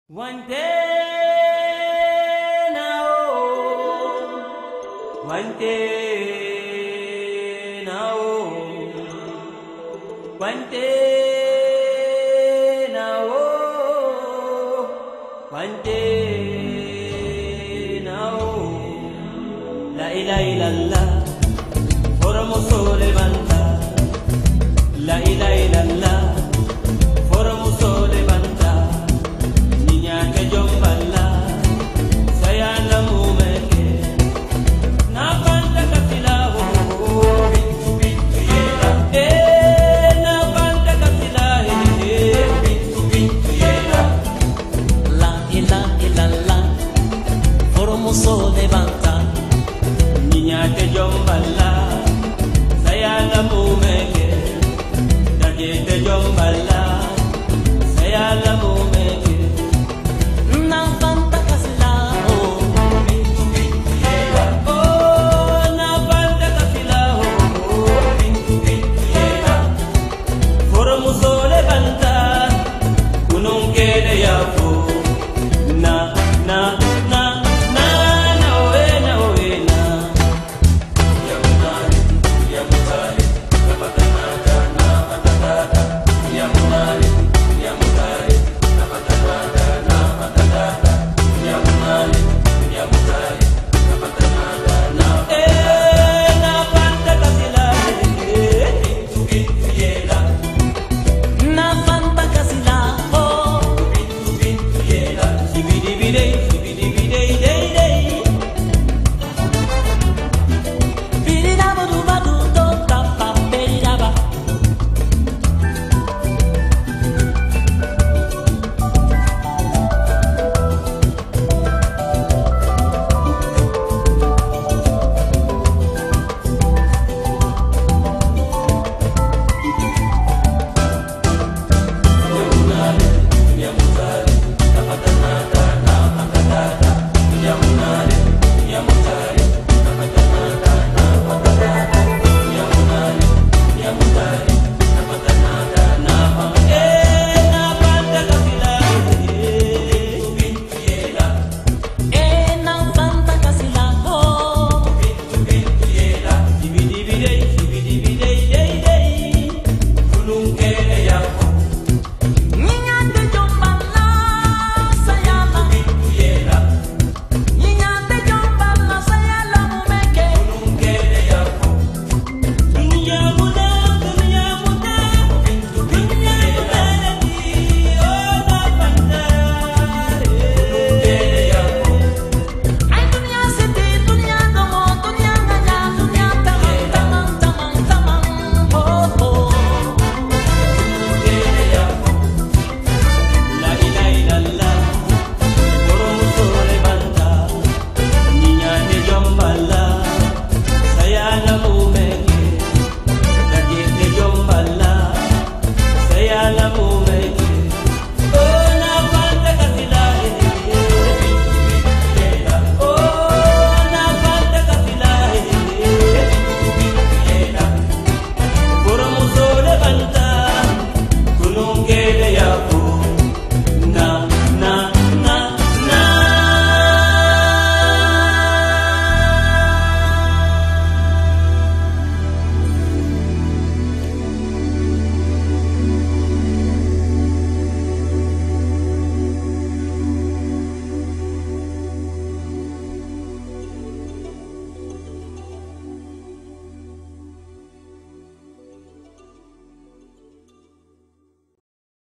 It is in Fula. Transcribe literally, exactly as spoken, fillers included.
One day now, one day now, one day now, one day now. La ilaha illallah, formo sole banta. La ilaha illallah, formo sole banta. So levanta, niña que yombala, saya la mumeke, daje te yombala, saya la mumeke, na fanta casilao, oh na fanta casilao, formo so levanta, kunung que de ya.